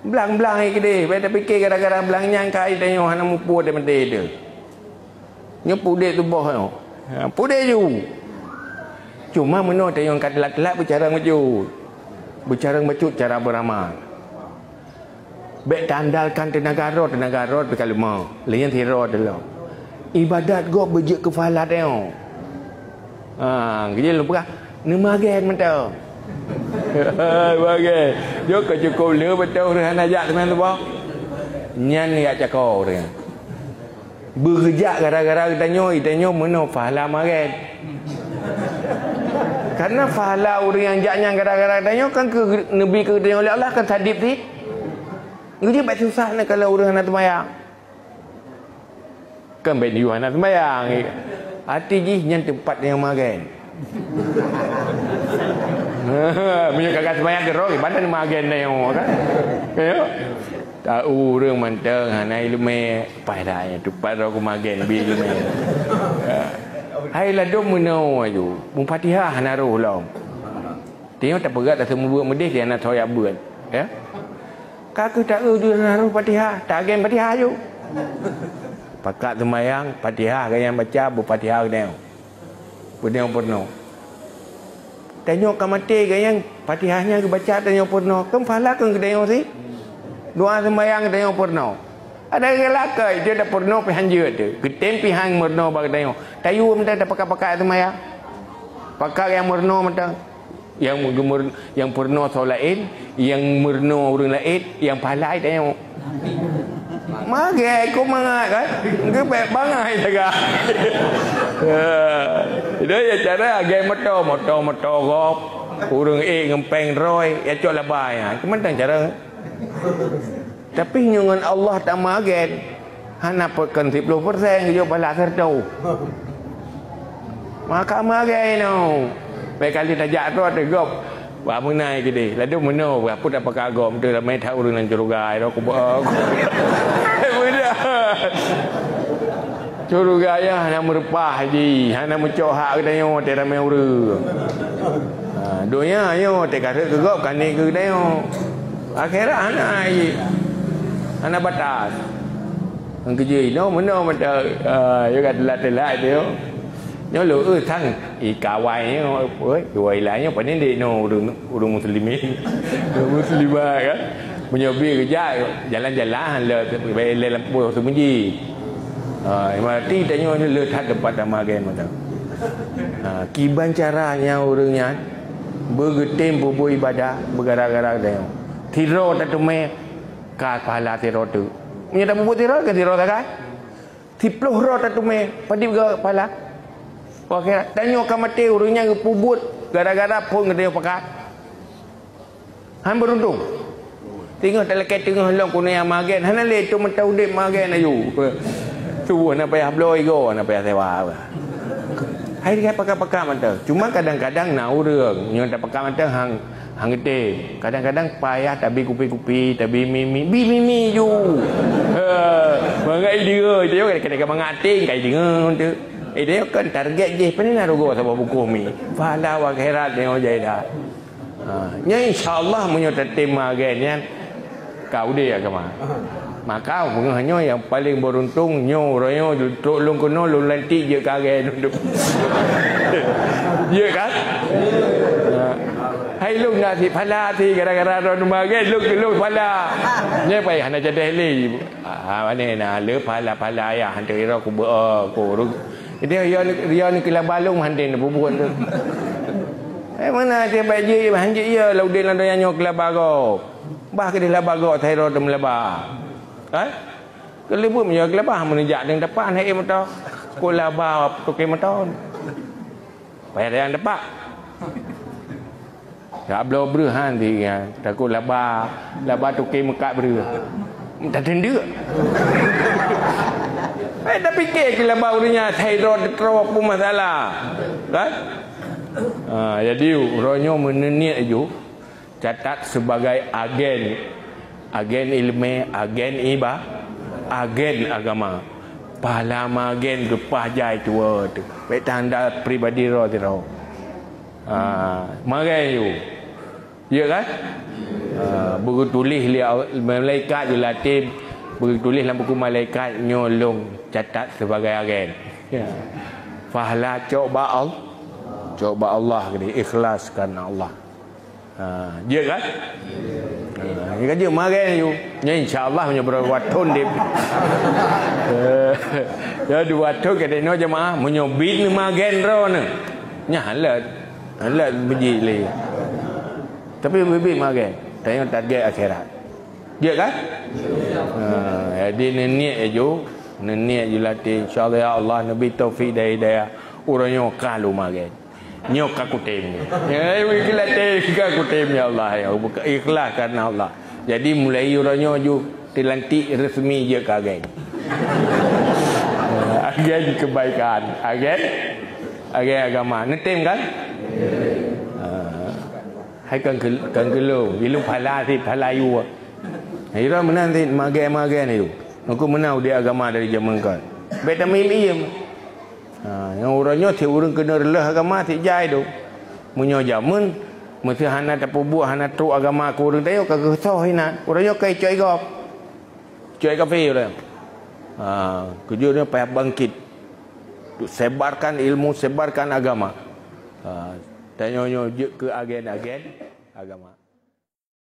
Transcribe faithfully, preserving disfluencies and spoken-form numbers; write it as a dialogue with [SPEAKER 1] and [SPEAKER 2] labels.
[SPEAKER 1] Belang-belang ai kedai. Pai tak fikir kadang-kadang belangnya kai tanya hana mupu dia mendai dia. Nya pudek tu boh no. Ha, pudek ju. Cuma meno tanya kat telat-telat bercara maju. Bercara bacut cara beramal. Baik tandalkan tenaga roh, tenaga roh berkalma. Lain tiro dulu. Ibadat go bejek kefalat tengok. Ha, kerja lupa. Nama gen mentau. Bagai. Jo ke cukup le betul rehan ajak teman tu bah. Nyan ni ajak kau dia. Berjak gara-gara tanya, tanya mana fahala magen. Karena fahala orang yang jaknya gara-gara tanya kan ke nabi ke tanya oleh Allah kan sadip ni. Ngudi baik susah nak kalau orang nak sembahyang. Kan baik dia nak sembahyang. Hati ji nyan tempat yang magen. Punya kakak sembahyang ke roh badan magen dah yang kan. Kayo. Tahu orang manteng hanai lume pai dah yang tempat roh magen bi lume. Hai la dom meno aju. Mun Fatihah hana roh long. Tengok tak berat tak semua buat medih dia nak soyak buat. Ya. Kakak tak tahu dia hana roh Fatihah, tak gen Fatihah ju. Pakat sembahyang Fatihah kan yang baca bu-Fatihah dia. Pernah pernah. Tengok ke mati ke yang Fatihahnya ke baca tengok pernah. Kan pahala kan ke tengok sih. Doa sembahyang tengok pernah. Ada gelakai dia dah pernah pi hanja tu. Ketem pi hang pernah bagi tengok. Tayu mentang dah pakai-pakai sembahyang. Pakai yang pernah mentang. Yang yang pernah solat lain, yang pernah orang lain, yang pahala tengok. Magai kau mangat kan? Ke baik bangai jaga. Dia ya cara agai motor, motor motor gop. Urang eh ngempeng roy, ya cok labai ah. Kementang cara. Tapi dengan Allah tak magen. Hana perken sepuluh persen ke jo bala sertau. Maka magai no. Baik kali tajak tu ada gop. Wah menai ke dia. Lalu meno apa dah pakai agam tu ramai tahu urang nan curugai ro ku. Mudah. Curugai hana merpah ji, hana mencok hak ke tanya te ramai urang. Ha donya yo te kata ke gop kan ni ke tanya. Akhirat hana ji. Hana batas. Ang kerja no meno mata ah yo kat telat-telat tu. Nhớ lựa ơi thằng ý cả hoài nhé ơi rồi lại nhớ phải đến đi no đường đường muslimin đường muslimah kan punya bi kerja jalan-jalan le be le lampu semenji ah mati tanya le tak dapat nama game macam ah kiban caranya orangnya bergetem bobo ibadah bergara-gara dia tiro tak tume ka pahala tiro tu punya tak bobo tiro ke tiro tak kan tiploh ro tak tume padi ke pahala. Akhirat tanya ke mati urangnya ke pubut gara-gara pun dia pakat. Han beruntung. Tengok dalam tengah long kuno yang magen. Han le tu mentau dek magen ayu. Tu nak payah bloi go, nak payah sewa. Hai dia pakat-pakat mata. Cuma kadang-kadang nau reung, nyo tak pakat mata hang hang gede. Kadang-kadang payah tabi kupi-kupi, tabi mimi, bi mimi ju. Ha, mangai dia, dia kadang-kadang mangati kai dengar tu. Eh dia kan target je pernah nak rugo sebab buku mi. Pahala wa akhirat dia ojai dah. Ha, nya insya-Allah munyo tetim magen kan. Kau dia agama. Maka hanya yang paling beruntung nyo royo duduk long kono long lantik je kage duduk. Ya kan? Hai long nak si pahala si gara-gara ron magen long long pahala. Nya pai hana jadi heli. Ha mana nak le pahala-pahala ya hantu ira ku be ko dia dia dia ni kila balung handin bubuan tu. Eh mana dia baik je hanji ya laudin lan doyanyo kila bago. Bah ke dia bago thairo dem laba. Ha? Kelebut me kila bah menjak deng depan hai motor. Ko laba tu ke motor. Payah yang depan. Tak blo bru han di takut laba laba tu ke mekat bru. Tak tenda. Eh dah fikir kila baurinya thyroid teruk pun masalah. Kan? Ha, jadi ronyo meneniat ju catat sebagai agen agen ilmu, agen iba, agen agama. Pahala agen gepah jai tua tu. Baik tanda pribadi ro tu ro. Ha, magai ju. Ya kan? Ha, Uh, buku tulis li malaikat je latih, buku tulis dalam buku malaikat nyolong catat sebagai agen. Ya. Fahla coba Allah, coba Allah ke dia, ikhlas kerana Allah. Ha, dia kan? Ha, dia kerja magen you. Ya insya-Allah punya berwatun dia. Ya dua tu ke dia no jemaah munyo bin magen ro ne. Nya halat. Halat biji le. Tapi bibi magen. Tanya target akhirat. Dia kan? Ha, jadi niat aja, niat je latih insya-Allah ya Allah nabi taufik dari dia. Orangnya kalau magen. Nyok aku tem. Ya ikhlas tem aku tem ya Allah ya. Ikhlas karena Allah. Jadi mulai orangnya ju dilantik resmi je kagen. Agen kebaikan, agen agen agama. Netem kan? Hai kan kan gelo, ilu phala si phalayu. Ira menan si magen-magen itu. Aku menau dia agama dari zaman kan. Beta milim. Ha, yang orangnya si orang kena relah agama si jai tu. Munyo jamun mesti hana tapu buah hana tu agama ku orang tayo kagak soh hina. Orangnya kai coy gop. Coy kafe orang. Ha, kerja dia payah bangkit. Sebarkan ilmu, sebarkan agama. Ha, tanya-tanya ke agen-agen agama.